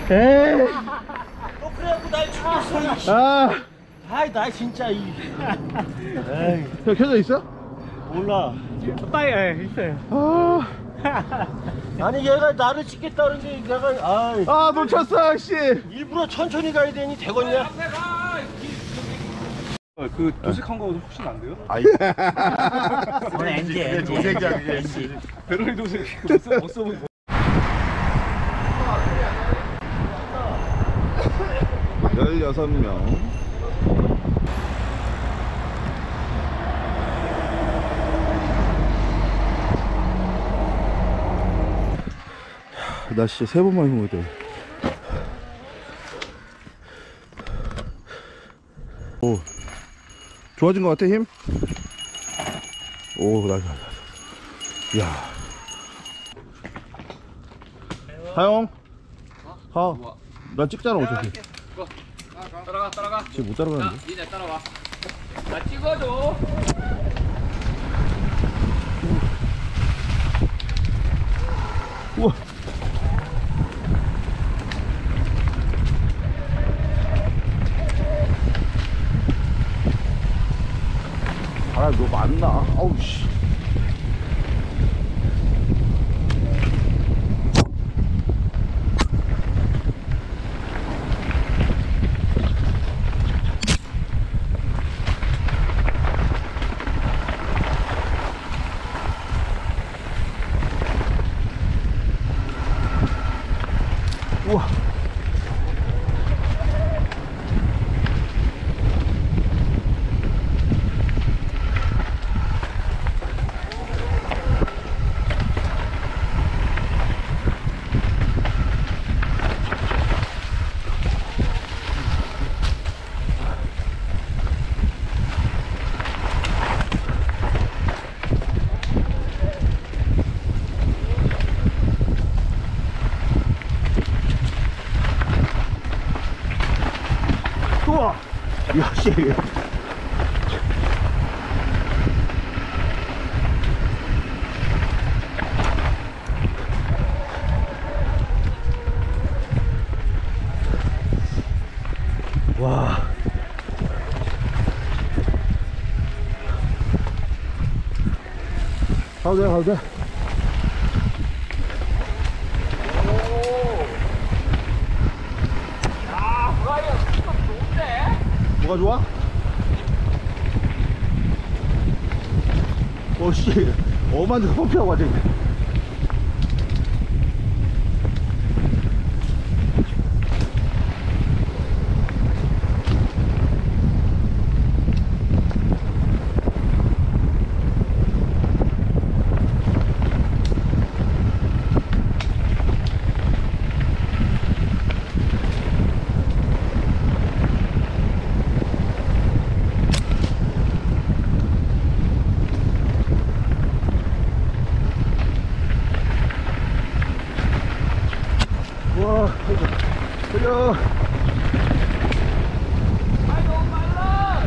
에이. 너 그래갖고 날 죽였어. 아. 아이 나 진짜 이. 에이. 형 켜져 있어? 몰라. 빨리 있어요. 아. 아니 얘가 나를 찍겠다 그러는데 내가 아이. 아 놓쳤어 씨. 일부러 천천히 가야 되니 되겠냐? 그 도색한 거보다 훨씬 안 돼요? 아이. 오늘 NG. 도색이야 그게. 배럴이 도색 못 써본 16명. 나 진짜 3번만 힘을 돼. 오, 좋아진 것 같아 힘? 오, 나. 야. 하영. 가. 나 찍잖아 어차피. 따라가 지금 못 따라가는데. 니네 따라와 나 찍어줘 우와. 바람이 너무 많나? 아우 씨. 우와. 우와. 야, 씨. 와. 가도 돼, 가도 돼. 뭐가 좋아? 오씨, 엄한 데서 펌프하고 와야 돼. 와, 달려. 아이 너무 빨라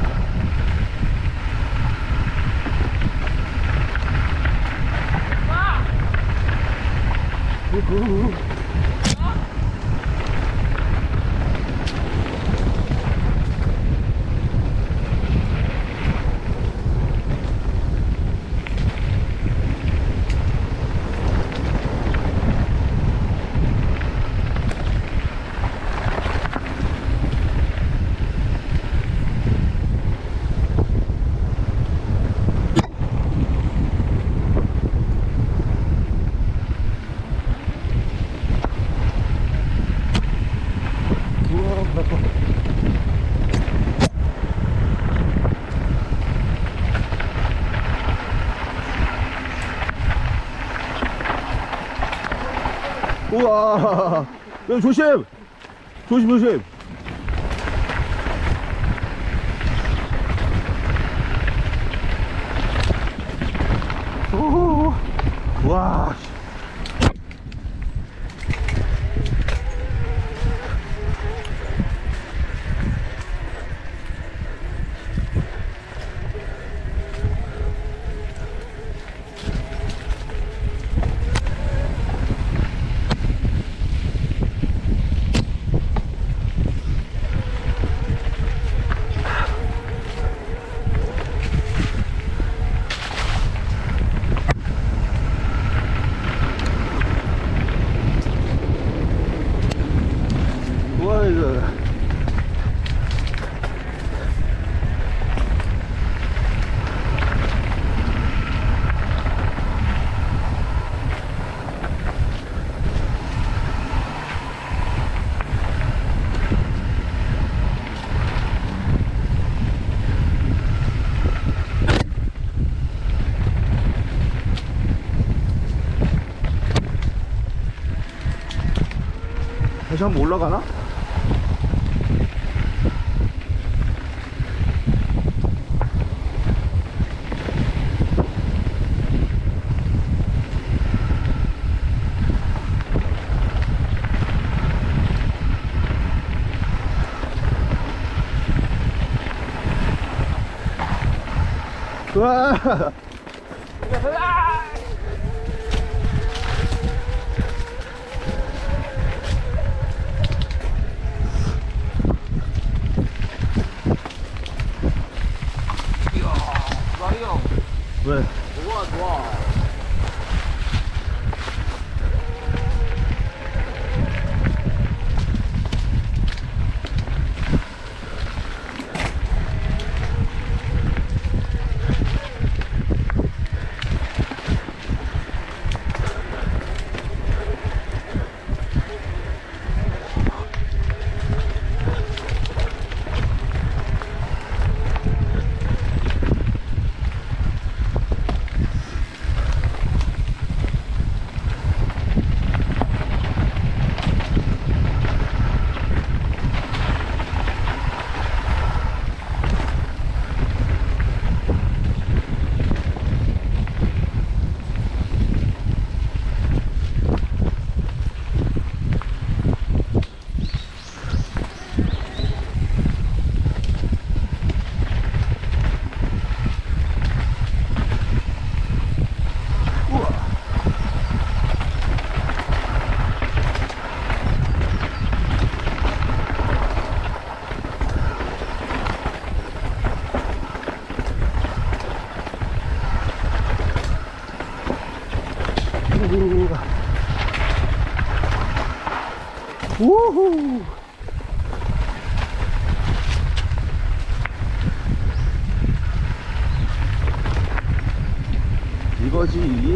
우와. 야, 조심. 조심, 조심. 오. 와. 아이고. 다시 한번 올라가나? 와. 왜? 좋아 좋아. 우후. 이거지.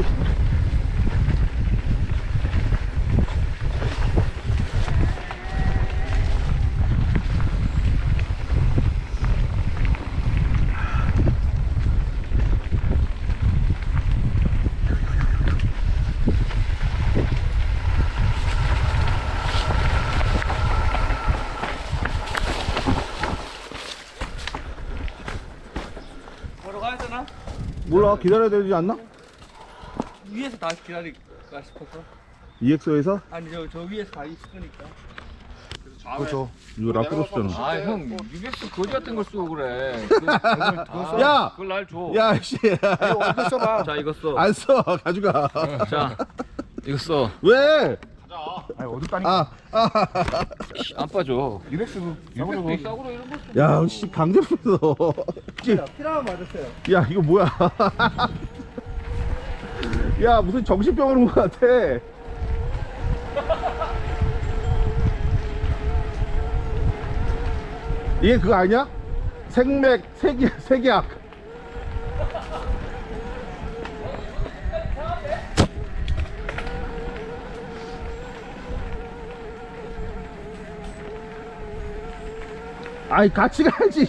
바로 가야 되나? 몰라, 기다려야 되지 않나? 위에서 다 기다릴까 싶어서. EXO에서? 아니 저 위에서 다 있으니까. 그렇죠. 이거 라크로스잖아. 아 형, UX 거지 같은 걸 쓰고 그래. 야! 그걸 날 줘. 야, 씨. 이거 써봐. 자 이거 써. 안 써. 가져가. 자 이거 써. 왜? 아니 어디 따니까. 안 빠져. 유렉스 싸구려 이런 거 써. 야, 씨, 강제로 써. 피라만 맞았어요. 야, 이거 뭐야? 야, 무슨 정신병원 온 것 같아. 이게 그거 아니야? 생맥, 색약. 아이, 같이 가야지.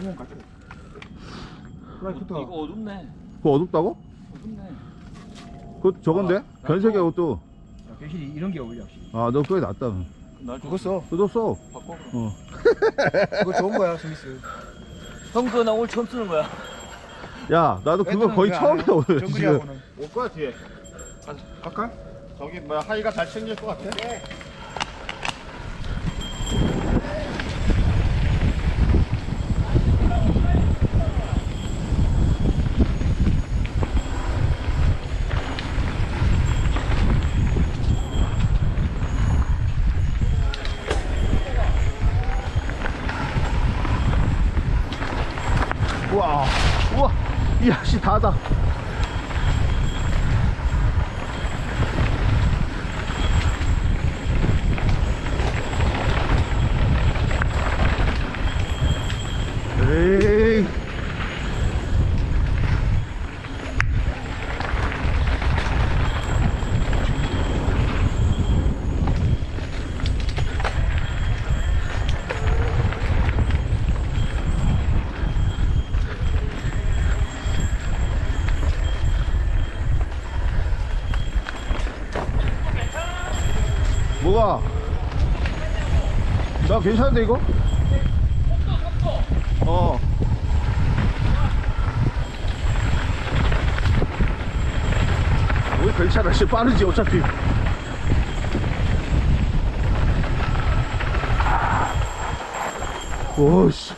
구멍 같아. 프라이부터. 이거 어둡네. 그거 어둡다고? 어둡네. 그거 저건데? 변색이야 그것도. 대신 이런 게 어울려 확실히. 아 너 그게 낫다. 날 그거 써. 너도 써. 바꿔. 어. 그거 좋은 거야 스미스. 형 그거 나 오늘 처음 쓰는 거야. 야 나도 그거 거의 처음이야 오늘 지금. 정글이하고는. 올 거야 뒤에. 갈까? 저기 뭐야 하이가 잘 챙길 것 같아. 네. 우와 우와 이야 씨 다다. 에이 뭐가? 나 괜찮은데 이거? 어. 왜 괜찮아? 씨 빠르지 어차피. 오씨.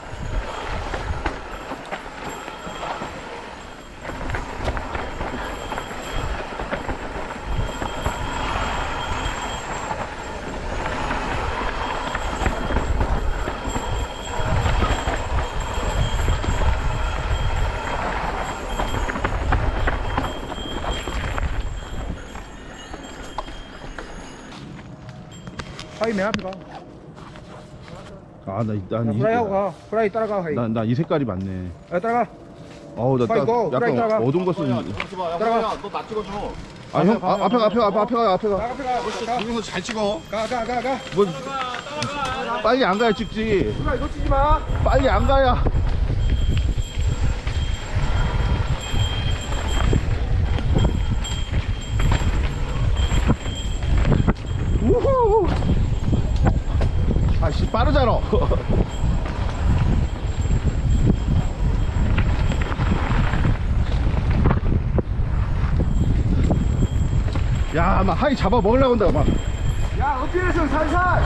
하이 맨 앞에 가. 아, 프라이 하고 가. 프라이 따라가. 하이. 나 이 색깔이 맞네. 따라가. 어우, 나 빨리 고, 약간 빨리 따라가. 어두운 거 쓰는. 야, 너나 찍어줘. 아, 형, 앞에 가. 나 앞에 가. 여기서 잘 찍어. 가. 뭐, 빨리 안 가야 찍지. 프라이 놓치지 마. 빨리 안 가야. 우후. 아씨 빠르잖아. 야, 막 하이 잡아 먹으려고 한다, 막. 야, 어필해서 살살.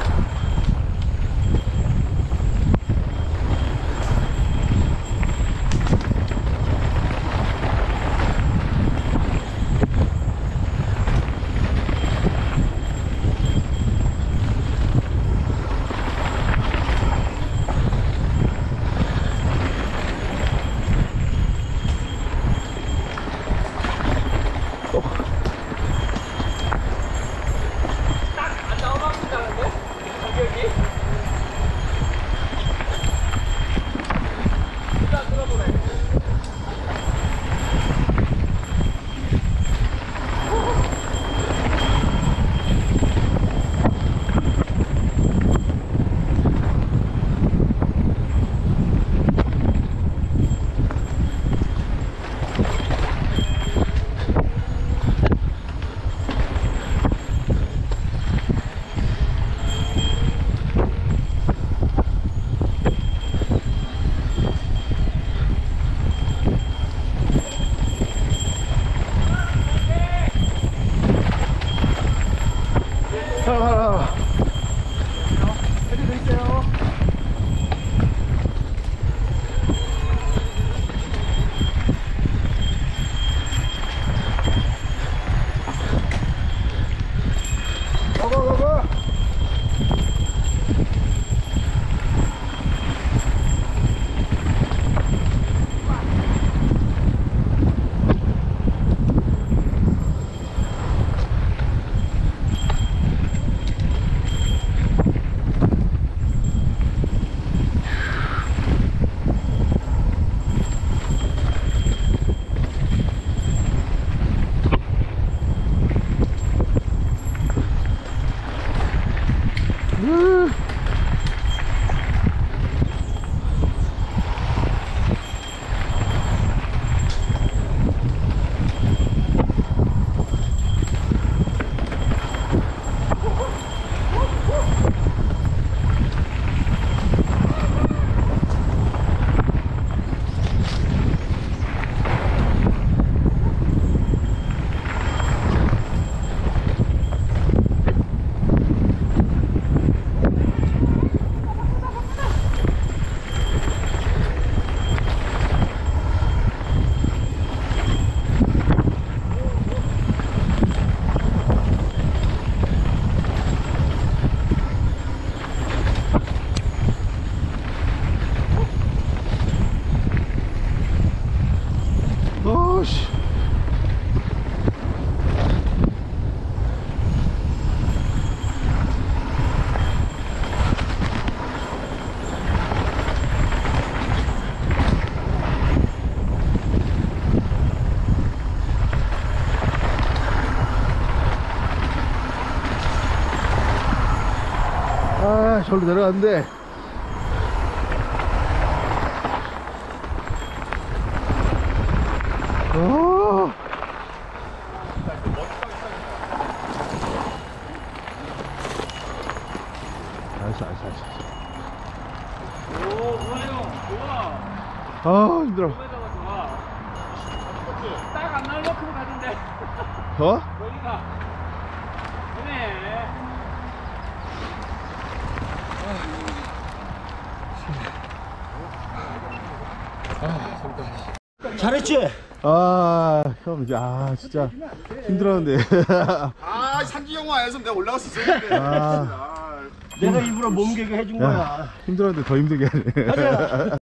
절로 내려가는데 알았어. 오, 좋아요. 좋아. 아 힘들어. 좋아. 딱 안 나올 만큼 가던데. 어? 거기가. 그래. 잘했지? 아, 형, 진짜 힘들었는데. 아 산지 영화 안에서 내가 올라갈 수 있었는데. 내가 일부러 몸개그 해준 거야. 힘들었는데 더 힘들게 하네. 가자.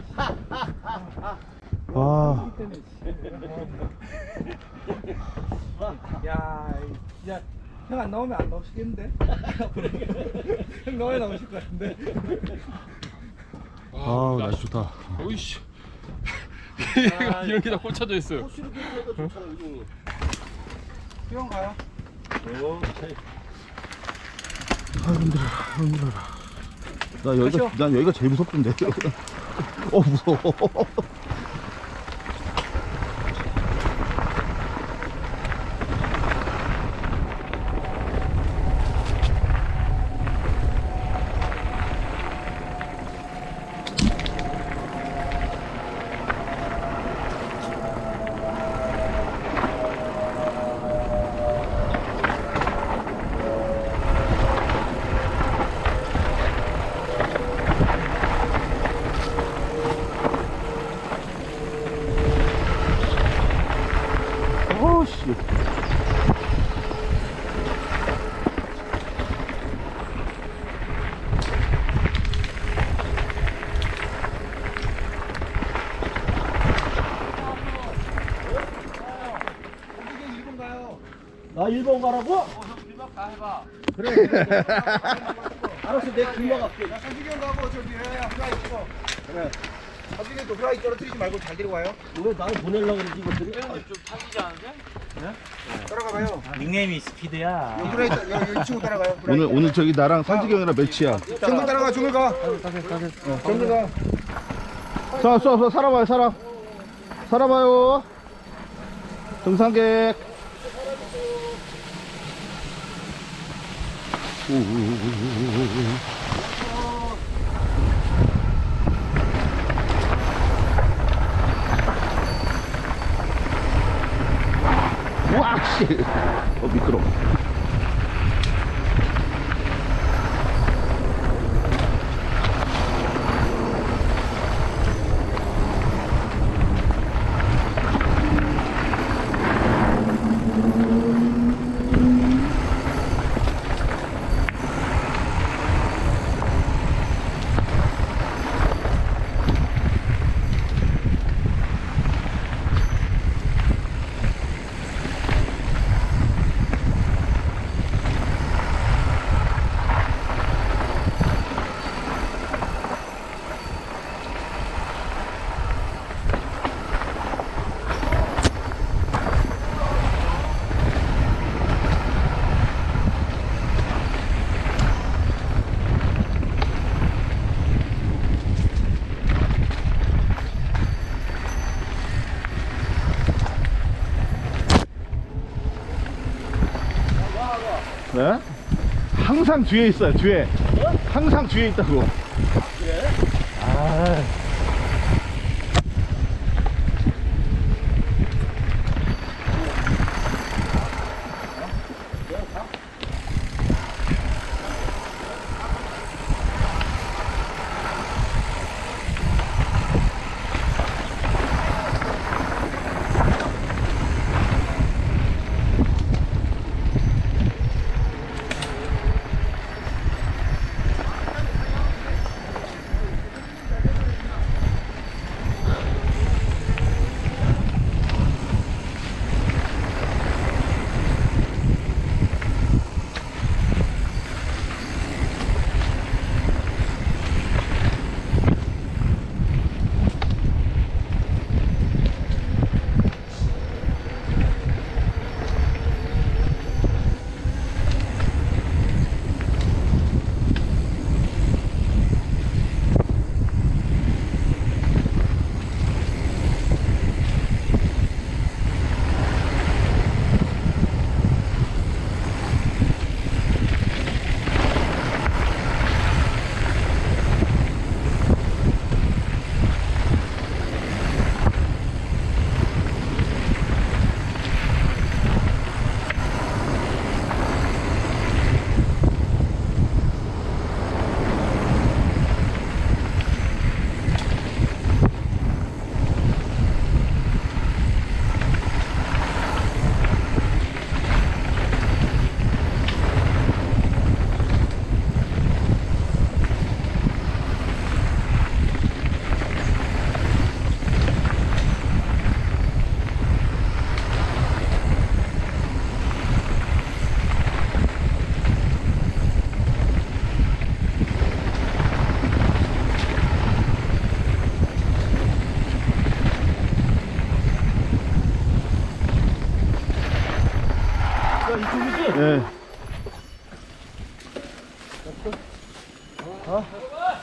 아, 야, 진짜 형 안 나오면 안 나오시겠는데? 형 나와야 나오실 것 같은데. 날씨 좋다. 오이씨. 이런 게 다 꽂혀져 있어요. 형 가요. 힘들어라. 난 여기가 제일 무섭던데. 무서워. 씨. 나 1번 가라고? 길막 다 해봐. 그래. 알았어, 내가 길막 갈게. 상식이 형 가고 저기 후라이 찍어. 그래. 상식이 또 후라이 떨어뜨리지 말고 잘 데리고 와요. 왜 나를 보내려고 그러지, 이것들이? 형님 좀 타기지 않은데? 따라가봐요. 닉네임이 스피드야. 후라이 이 친구 따라가요. 후라이. 오늘 저기 나랑 산지기 형이랑 매치야. 정글 따라가. 정글 가. 정글 가. 쏴, 살아봐요, 살아봐요. 등산객. 와, 씨. 미끄러워. 네? 항상 뒤에 있어요. 뒤에. 항상 뒤에 있다고. 그래?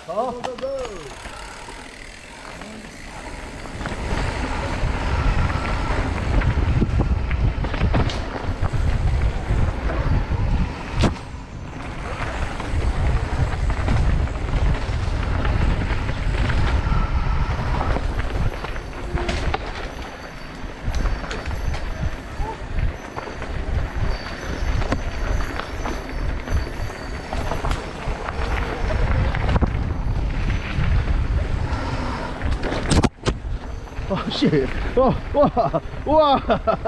씨. 와. 와.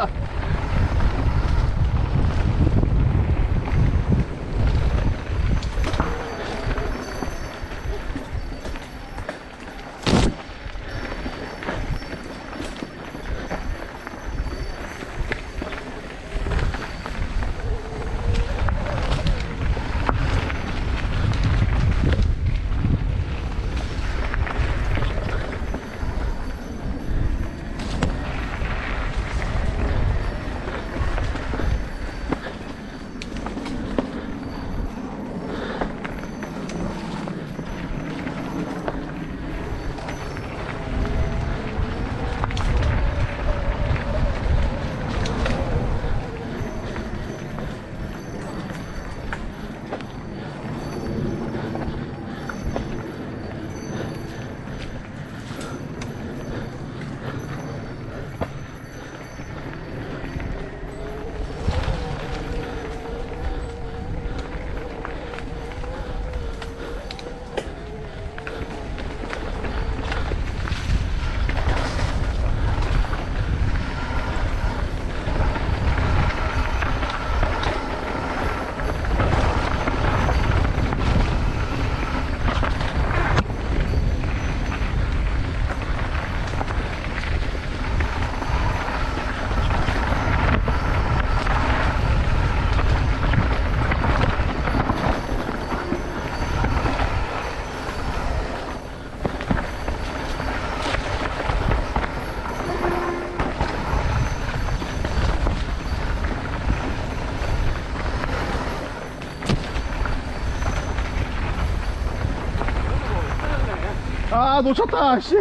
아, 놓쳤다, 씨.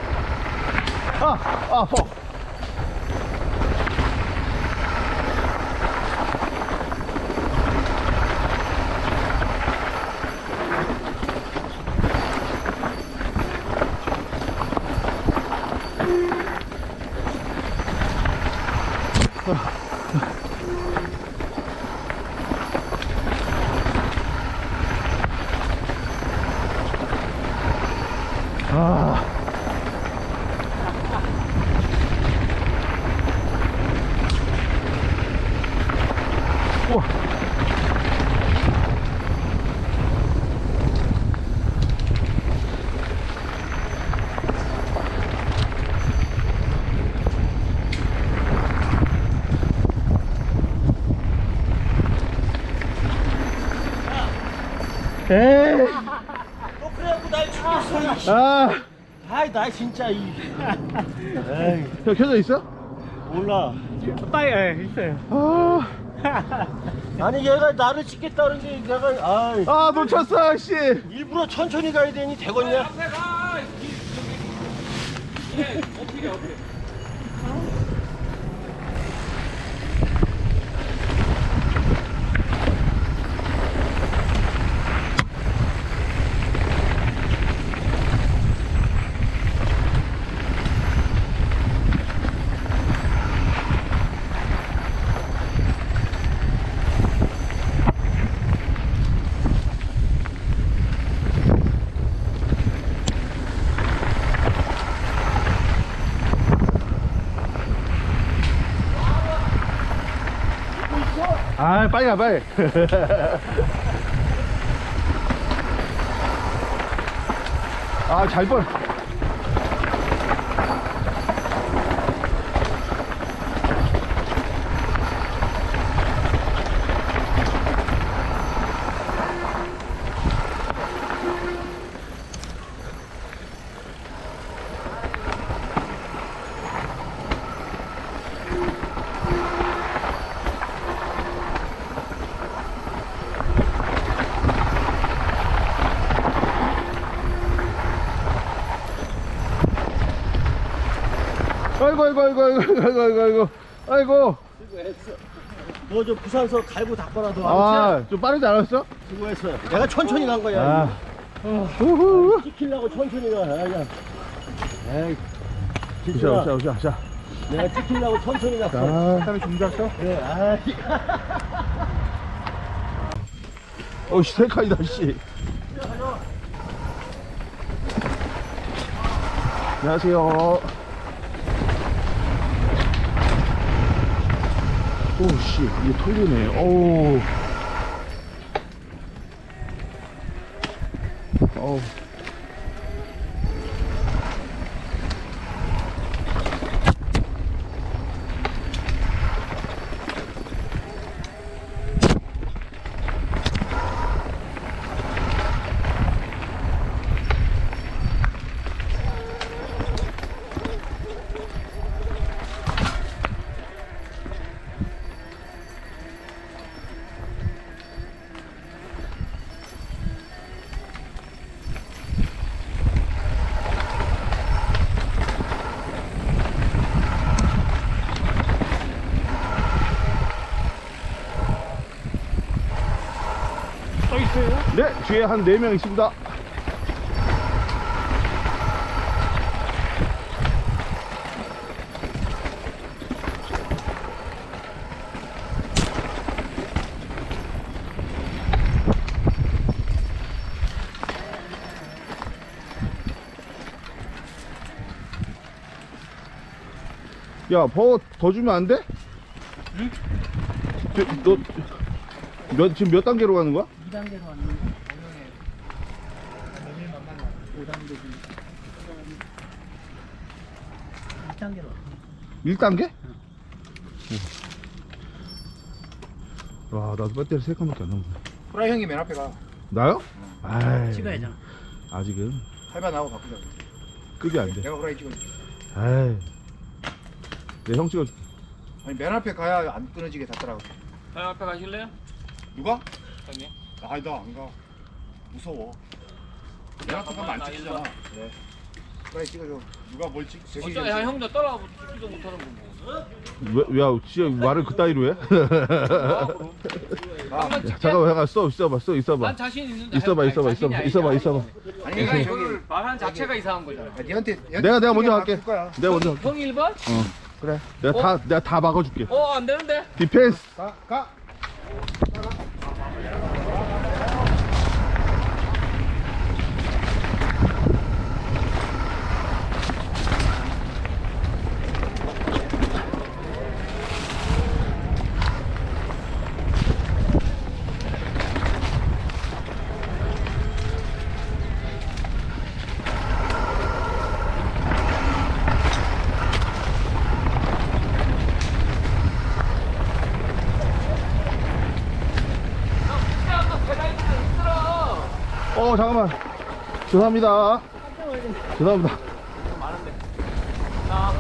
아파. 아. 우와. 에이. 너 그래갖고 날 죽였어. 아. 아이 나 진짜 이. 에이 형 켜져 있어? 몰라. 빨리 있어요. 아. 아니 얘가 나를 찍겠다 그러는데 내가 아이 아, 놓쳤어, 씨. 일부러 천천히 가야 되니 되겠냐? 앞에 가. 이게 어떻게. 아, 빨리 가, 빨리. 아, 잘 뻔. 아이고 아이고 아이고 아이고 아이고 아이고 아이고. 수고했어. 너 저 부산서 갈고 닦아라도 아, 좀 빠르지 않았어? 수고했어. 내가 천천히 간 거야. 아. 우후. 찍히려고 천천히 가. 야. 에이. 오샤 오샤 오샤. 내가 찍히려고 천천히 갔어. 아. 사람이 중작서? 그래. 아. 어씨 세 칸이다 씨. 안녕하세요. 오씨 이게 털리네. 오. 어우. 네, 뒤에 한 4명 있습니다. 야, 버거 더 주면 안 돼? 응? 너 지금 몇 단계로 가는 거야? 2단계로 왔는데 내일만 만나 5단계 중 1단계로 왔어. 1단계? 와, 나도 배터리 3칸밖에 안 남았네. 프라이 형이 맨 앞에 가. 나요? 아이, 찍어야잖아. 아직은 할바 나하고 바꾸자. 급이 안 돼. 내가 프라이 찍어줄게. 아이, 내 형 찍어줄게. 아니 맨 앞에 가야 안 끊어지게 닿더라고. 형 앞에 가실래요? 누가? 형님. 아니 나 안 가. 무서워. 맨 앞에 가면 안 찍히잖아. 그래. 프라이 찍어줘. 누가 뭘 찍? 어쩌 야 형도 따라붙지도 못하는 거 뭐. 왜, 진짜 말을 그따위로 해? 한번 잠깐만, 있어봐. 난 자신 있는데. 있어봐. 아니 내가 저기 이거를 말하는 자체가 이상한 거잖아. 니한테 내가 먼저 할게. 거야. 내가 먼저 할게. 형 1번? 그래. 내가 다 막아줄게. 안 되는데. 디펜스. 가. 잠깐만. 죄송합니다. 많은데. 자.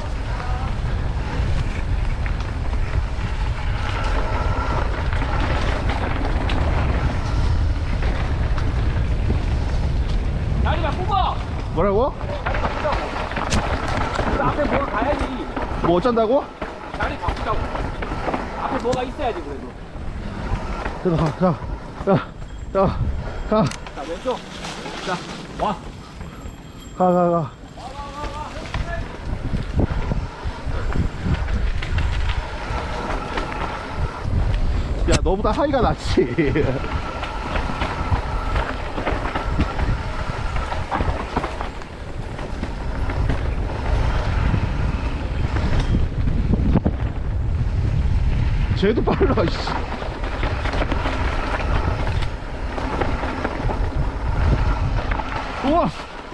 자리 바꾸고. 뭐라고? 그 앞에 뭐가 가야지. 뭐 어쩐다고? 자리 바꾸자고. 앞에 뭐가 있어야지 그래도. 자. 자 왼쪽. 자 와. 가. 야, 너보다 하이가 낫지. 쟤도 빨라, 씨. 우와!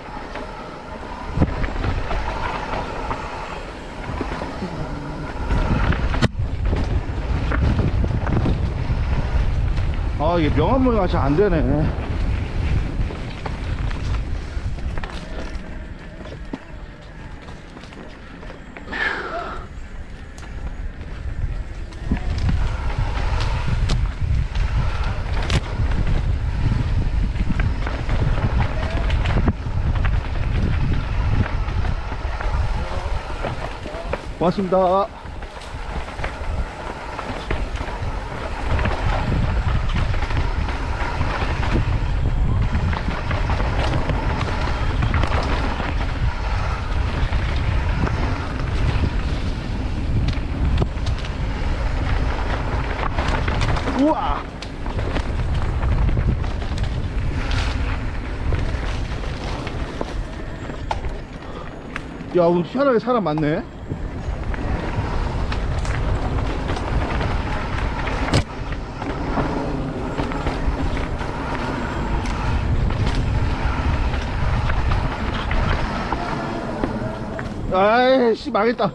아, 이게 명암모양 같이 안 되네. 고맙습니다. 우와! 야, 오늘 희한하게 사람 많네. 아이씨, 망했다.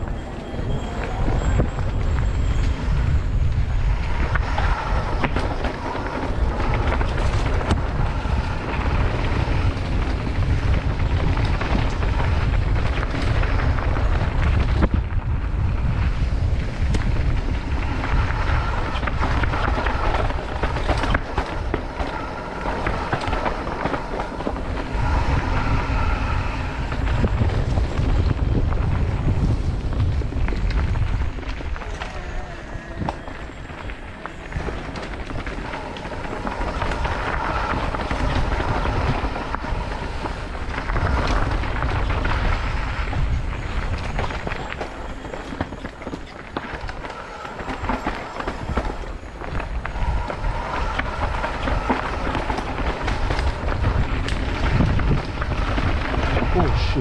오씨.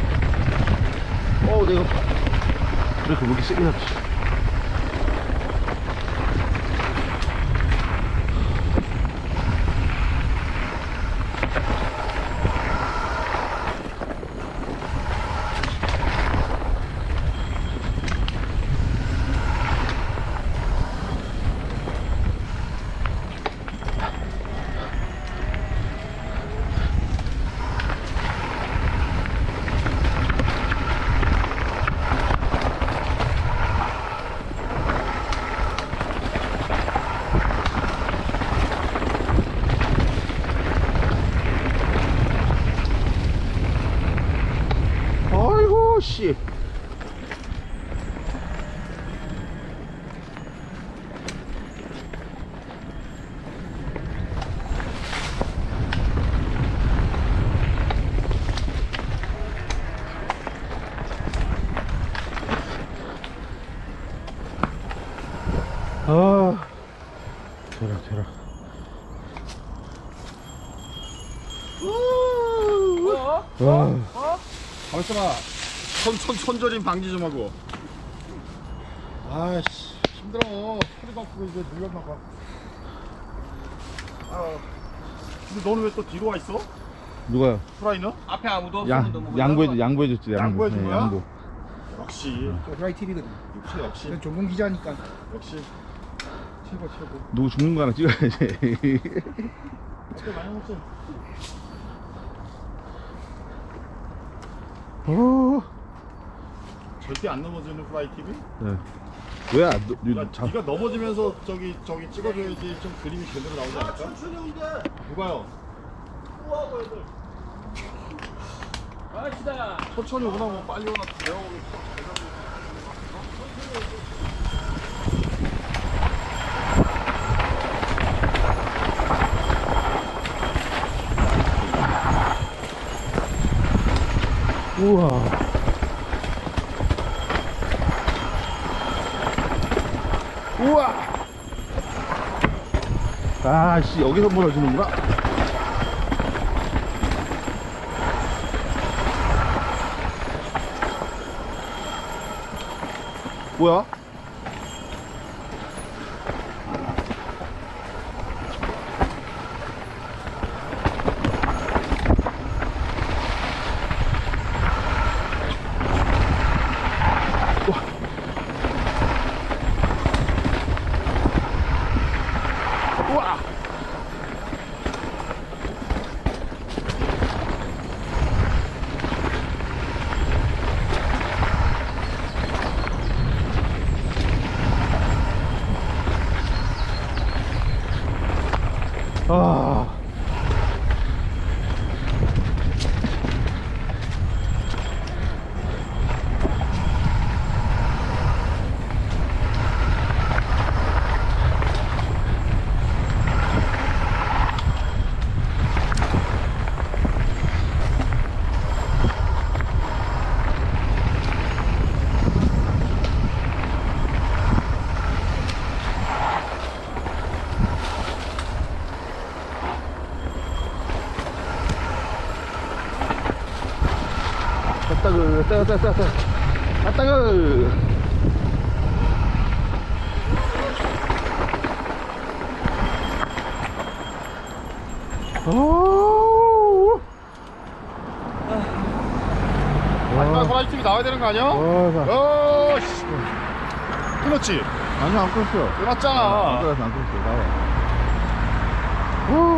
내가 브레이크 왜 이렇게 세게 잡지? 아이고 씨. 아, 되라. 가만있어봐. 손저림 방지 좀 하고. 아이씨, 힘들어. 허리도 아프고 이제 눌렸나 봐. 근데 너는 왜 또 뒤로 와 있어? 누가요? 프라이는? 앞에 아무도 없으면 뭐 양보해줬지. 양보해준 거야? 양보. 역시. 프라이 TV거든. 역시. 전 전문 기자니까. 역시. 최고. 누구 죽는 거 하나 찍어야지. 어때, 많이 먹지? 절대 안 넘어지는 프라이 TV? 네. 왜야? 네가 넘어지면서 저기 찍어줘야지 좀 그림이 제대로 나오지 않을까? 천천히 온대. 누가요? 우하고 애들. 갑시다. 천천히 오나 뭐 빨리 오나 내가 오기 우와. 우와. 아씨, 여기서 몰아주는구나. 뭐야? 우와. 아따그, 따가. 아따그. 오. 마지막 호라이 팀이 나와야 되는 거 아니야? 와, 씨. 끊었지? 아니, 안 끊었어. 끊었잖아. 안 끊었어, 나와. 오.